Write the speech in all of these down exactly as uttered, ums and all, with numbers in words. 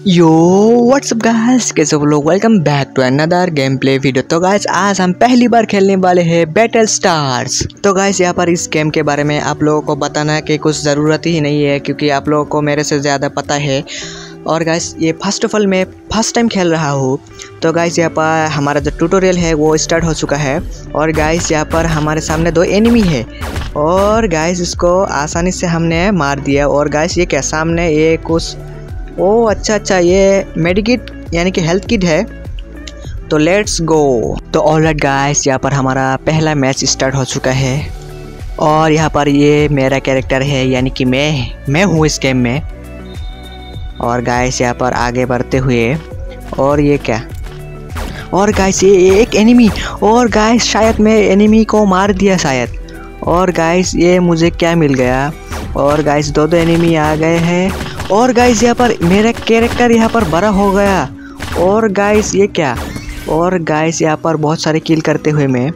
यो WhatsApp guys, कैसे हो लोग। Welcome back to another game play video. तो गाइस आज हम पहली बार खेलने वाले हैं बैटल स्टार्स। तो गाइस यहाँ पर इस गेम के बारे में आप लोगों को बताना कि कुछ ज़रूरत ही नहीं है, क्योंकि आप लोगों को मेरे से ज़्यादा पता है। और गाइस ये फर्स्ट ऑफ ऑल मैं फर्स्ट टाइम खेल रहा हूँ। तो गाइस यहाँ पर हमारा जो ट्यूटोरियल है वो स्टार्ट हो चुका है। और गाइस यहाँ पर हमारे सामने दो एनिमी है और गाइस इसको आसानी से हमने मार दिया। और गाइस ये क्या सामने ये कुछ, ओ अच्छा अच्छा ये मेडिकिट यानी कि हेल्थ किट है। तो लेट्स गो। तो ऑलराइट गाइस यहाँ पर हमारा पहला मैच स्टार्ट हो चुका है और यहाँ पर ये मेरा कैरेक्टर है, यानी कि मैं मैं हूँ इस गेम में। और गाइस यहाँ पर आगे बढ़ते हुए, और ये क्या, और गाइस ये एक एनिमी, और गाइस शायद मैं एनिमी को मार दिया शायद। और गाइस ये मुझे क्या मिल गया, और गाइस दो दो एनिमी आ गए हैं। और गाइस यहाँ पर मेरा कैरेक्टर यहाँ पर बड़ा हो गया। और गाइस ये क्या, और गाइस यहाँ पर बहुत सारे किल करते हुए मैं।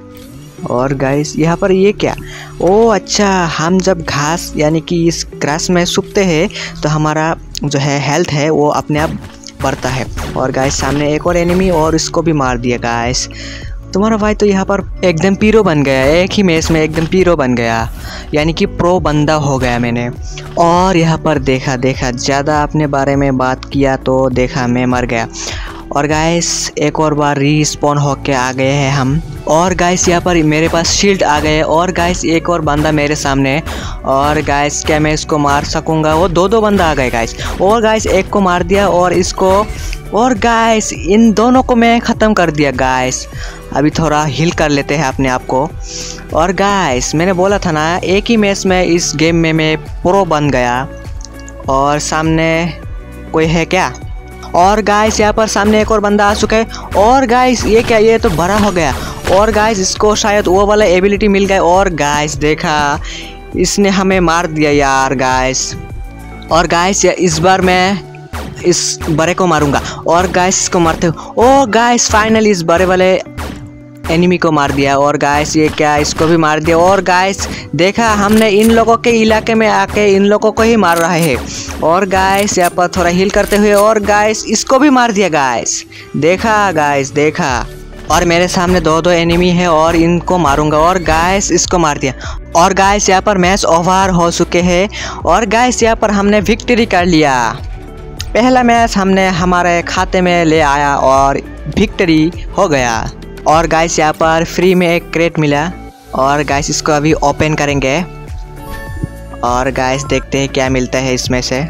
और गाइस यहाँ पर ये क्या, ओ अच्छा हम जब घास यानी कि इस ग्रास में सूखते हैं तो हमारा जो है हेल्थ है वो अपने आप बढ़ता है। और गाइस सामने एक और एनिमी, और इसको भी मार दिया गाइस। तुम्हारा भाई तो यहाँ पर एकदम पीरो बन गया, एक ही मैच में एकदम पीरो बन गया, यानी कि प्रो बंदा हो गया मैंने। और यहाँ पर देखा देखा ज़्यादा अपने बारे में बात किया तो देखा मैं मर गया। और गाइस एक और बार रीस्पॉन होके आ गए हैं हम। और गाइस यहाँ पर मेरे पास शील्ड आ गए। और गाइस एक और बंदा मेरे सामने। और गाइस क्या मैं इसको मार सकूँगा, वो दो दो बंदा आ गए गाइस। और गाइस एक को मार दिया और इसको, और गाइस इन दोनों को मैं ख़त्म कर दिया गाइस। अभी थोड़ा हील कर लेते हैं अपने आप को। और गाइस मैंने बोला था ना एक ही मैच में इस गेम में मैं प्रो बन गया। और सामने कोई है क्या, और गाइस यहाँ पर सामने एक और बंदा आ चुका है। और गाइस ये क्या, ये तो बड़ा हो गया। और गाइस इसको शायद वो वाला एबिलिटी मिल गया। और गाइस देखा इसने हमें मार दिया यार गाइस। और गाइस इस बार मैं इस बड़े को मारूंगा। और गाइस इसको मारते हो, ओ गाइस फाइनली इस बड़े वाले एनिमी को मार दिया। और गाइस ये क्या, इसको भी मार दिया। और गाइस देखा हमने इन लोगों के इलाके में आके इन लोगों को ही मार रहा है। और गाइस यहाँ पर थोड़ा हील करते हुए, और गाइस इसको भी मार दिया गाइस। देखा गाइस देखा, और मेरे सामने दो दो एनिमी है और इनको मारूंगा। और गाइस इसको मार दिया। और गाइस यहाँ पर मैच ओवर हो चुके हैं। और गाइस यहाँ पर हमने विक्ट्री कर लिया। पहला मैच हमने हमारे खाते में ले आया और विक्ट्री हो गया। और गाइस यहाँ पर फ्री में एक क्रेट मिला। और गाइस इसको अभी ओपन करेंगे और गाइस देखते हैं क्या मिलता है इसमें से।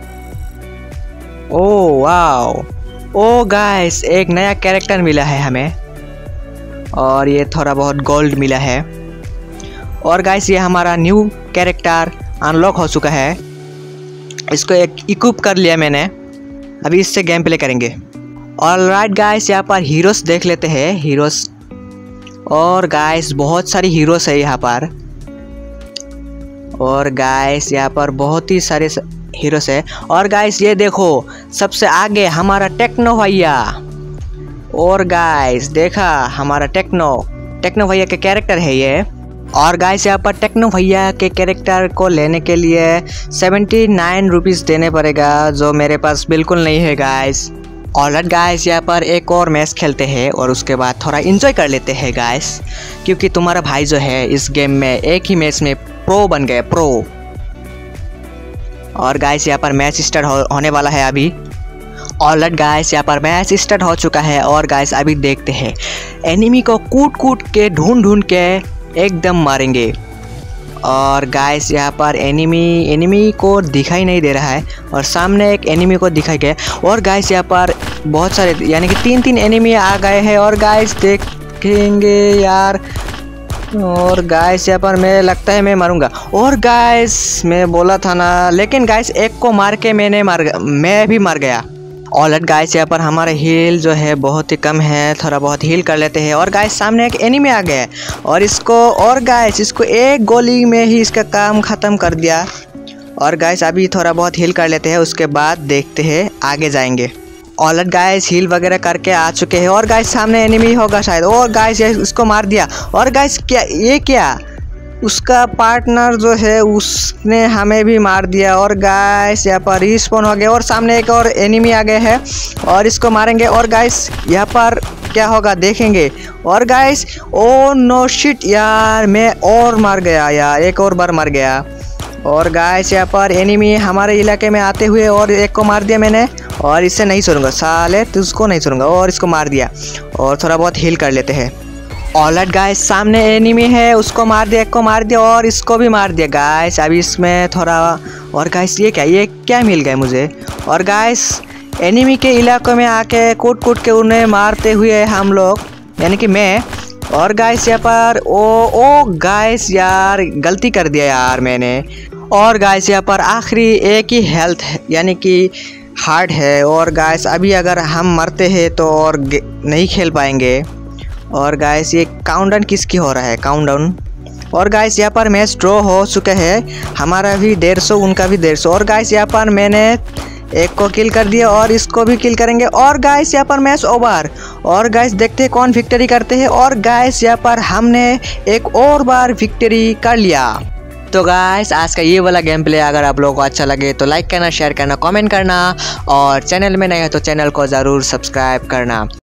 ओ वाओ, ओ गाइस एक नया कैरेक्टर मिला है हमें, और ये थोड़ा बहुत गोल्ड मिला है। और गाइस ये हमारा न्यू कैरेक्टर अनलॉक हो चुका है। इसको एक इक्विप कर लिया मैंने, अभी इससे गेम प्ले करेंगे। ऑलराइट गाइस यहाँ पर हीरोस देख लेते हैं, हीरोस। और गाइस बहुत सारी हीरोस है यहाँ पर। और गाइस यहाँ पर बहुत ही सारे हीरोस है। और गाइस ये देखो सबसे आगे हमारा टेक्नो भैया। और गाइस देखा हमारा टेक्नो टेक्नो भैया के कैरेक्टर है ये। और गाइस यहाँ पर टेक्नो भैया के कैरेक्टर को लेने के लिए सेवेंटी नाइन रुपीज़ देने पड़ेगा, जो मेरे पास बिल्कुल नहीं है गाइस। ऑलराइट गाइस यहाँ पर एक और मैच खेलते हैं और उसके बाद थोड़ा एंजॉय कर लेते हैं गाइस, क्योंकि तुम्हारा भाई जो है इस गेम में एक ही मैच में प्रो बन गया, प्रो। और गाइस यहाँ पर मैच स्टार्ट हो, होने वाला है अभी। ऑलराइट गाइस यहाँ पर मैच स्टार्ट हो चुका है। और गाइस अभी देखते हैं एनिमी को कूट कूट के ढूंढ ढूंढ के एकदम मारेंगे। और गाइस यहाँ पर एनिमी एनिमी को दिखाई नहीं दे रहा है, और सामने एक एनिमी को दिखाई गया। और गाइस यहाँ पर बहुत सारे यानी कि तीन तीन एनिमी आ गए हैं। और गाइस देखेंगे यार। और गाइस यहाँ पर मैं लगता है मैं मारूंगा। और गाइस मैं बोला था ना, लेकिन गाइस एक को मार के मैंने मार मैं भी मर गया। ऑलराइट गाइस यहाँ पर हमारा हील जो है बहुत ही कम है, थोड़ा बहुत हील कर लेते हैं। और गाइस सामने एक एनिमी आ गया है और इसको, और गाइस इसको एक गोली में ही इसका काम ख़त्म कर दिया। और गाइस अभी थोड़ा बहुत हील कर लेते हैं, उसके बाद देखते हैं आगे जाएंगे। ऑलराइट गाइस हील वगैरह करके आ चुके हैं। और गाइस सामने एनिमी होगा शायद। और गाइस इसको मार दिया। और गाइस क्या, ये क्या, उसका पार्टनर जो है उसने हमें भी मार दिया। और गाइस यहाँ पर रिस्पॉन हो गया और सामने एक और एनिमी आ गए हैं और इसको मारेंगे। और गाइस यहाँ पर क्या होगा देखेंगे। और गाइस ओ नो शिट यार, मैं और मार गया यार, एक और बार मर गया। और गाइस यहाँ पर एनिमी हमारे इलाके में आते हुए और एक को मार दिया मैंने। और इससे नहीं छोड़ूंगा साले, तुझको नहीं छोड़ूंगा। और इसको मार दिया और थोड़ा बहुत हील कर लेते हैं। ऑलराइट गाइस, सामने एनिमी है, उसको मार दिया, एक को मार दिया और इसको भी मार दिया गाइस। अभी इसमें थोड़ा और गाइस ये क्या ये क्या मिल गया मुझे। और गाइस एनिमी के इलाकों में आके कूट कूट के उन्हें मारते हुए हम लोग, यानी कि मैं। और गाइस यहाँ पर ओ ओ गाइस यार गलती कर दिया यार मैंने। और गाइस यहाँ पर आखिरी एक ही हेल्थ है, यानी कि हार्ड है। और गाइस अभी अगर हम मरते हैं तो और नहीं खेल पाएंगे। और गाइस ये काउंटडाउन किसकी हो रहा है, काउंटडाउन। और गाइस यहाँ पर मैच ड्रॉ हो चुका है, हमारा भी डेढ़ सौ उनका भी डेढ़ सौ। और गाइस यहाँ पर मैंने एक को किल कर दिया और इसको भी किल करेंगे। और गाइस यहाँ पर मैच ओवर। और गाइस देखते हैं कौन विक्ट्री करते हैं। और गाइस यहाँ पर हमने एक और बार विक्ट्री कर लिया। तो गाइस आज का ये वाला गेम प्ले अगर आप लोगों को अच्छा लगे तो लाइक करना, शेयर करना, कमेंट करना और चैनल में नए हो तो चैनल को ज़रूर सब्सक्राइब करना।